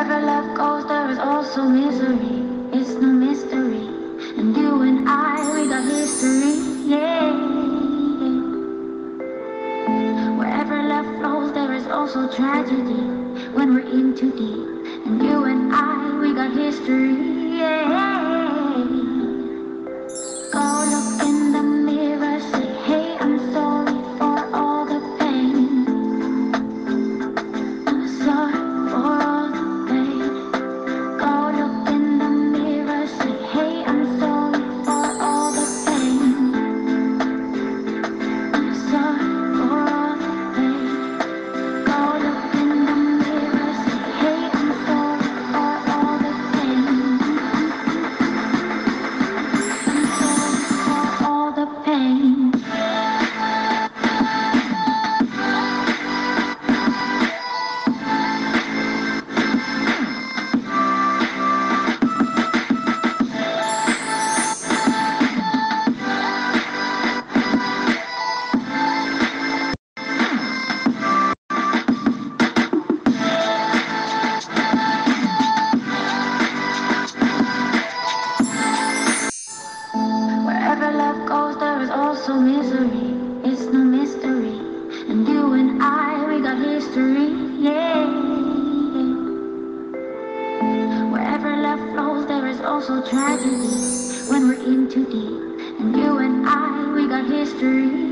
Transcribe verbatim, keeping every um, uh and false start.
Wherever love goes, there is also misery. It's no mystery. And you and I, we got history. Yeah. Wherever love flows, there is also tragedy. When we're in too deep. And you and I, we got history. Yeah. Go look in the mirror, say, hey, I'm sorry for all the pain. I'm sorry for all the pain. Go look in the mirror, say, hey, I'm sorry for all the pain. I'm sorry for all the pain. Go look in the mirror, say, hey, I'm sorry for all the pain. I'm sorry for all the pain. Wherever love goes, there is also misery. It's no mystery. And you and I, we got history. Yeah. Wherever love flows, there is also tragedy. When we're in too deep. And you and I, we got history.